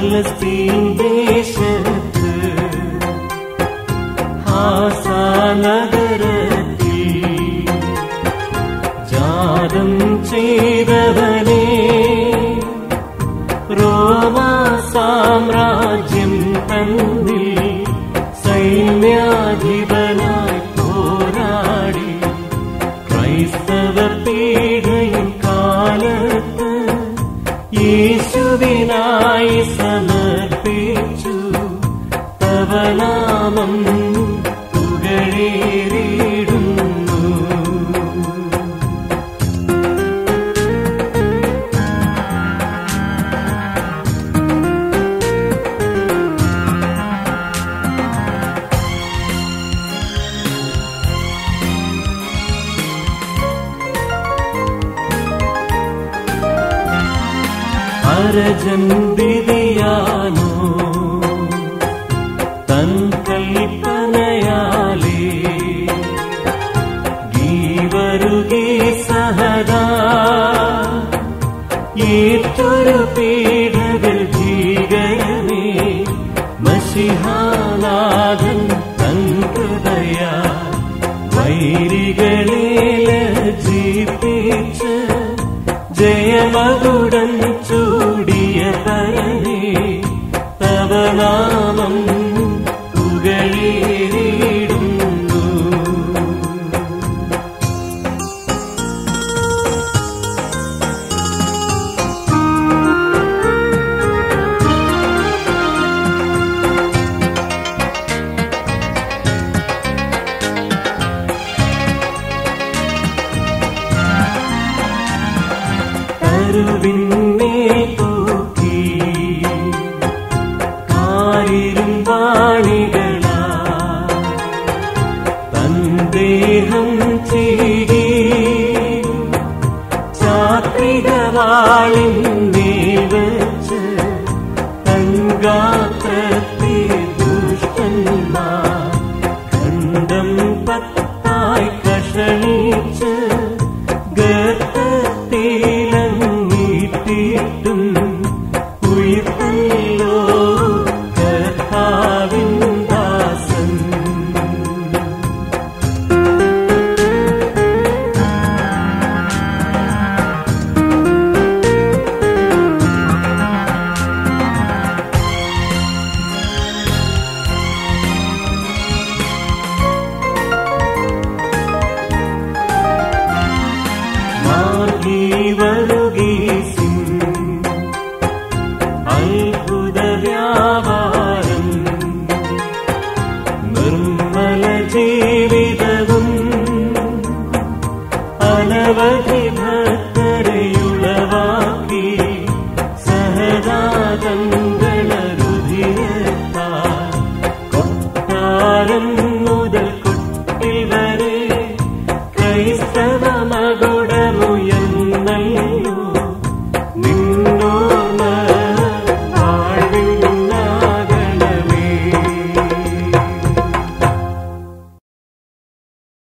ഫലസ്തീൻ ദേശത്ത് ഹാസാ നഗരത്തിൽ ജാതം ചെയ്തവനെ റോമാ സാമ്രാജ്യം തന്നിൽ സൈന്യാധിപനായി പോരാടി ക്രൈസ്തവ പീഡയും കാലത്ത് യേശുവിനായി സമർപ്പിച്ചു. തവ നാമം പുകഴേറിടുന്നു. അരജൻ വിധിയാനോ തൻ കൽപ്പനയാലേ ഗീവരുകേ സഹദാ ഏറ്റൊരു പീഡകൾ ഭീകരമേ മശിഹാനാഥൻ തൻ ഹൃദയ വൈരികളെ ലജ്ജിപ്പിച്ച് ജയമകുടൻ ചൂടിയ പരനേ തവ നാമം പുകഴേറിടുന്നു. കരുവിന്മേ തൂക്കി കാരിലും വാണികളാ തൻ ദേഹം ചീകി ചാത്രികവാളിന്മേൽ വച്ച് തൻ ഗാത്രത്തെ ദുഷ്ടന്മാർ ഖണ്ഡം പത്തായി കഷണിച്ച് ഗർത്തത്തിലങ്ങിട്ടിട്ടും ഉയിർത്തല്ലോ കർത്താവിൻ ദാസൻ. വരുകീസിൻ അത്ഭുത വ്യാപാരം നിർമ്മല ജീവിതവും അനവധി ഭക്തരെയുളവാക്കി സഹദാതങ്ങളരുധിരത്താൽ കൊട്ടാരം മുതൽ കൊട്ടിൽ വരെ ക്രൈസ്തവ മകൾ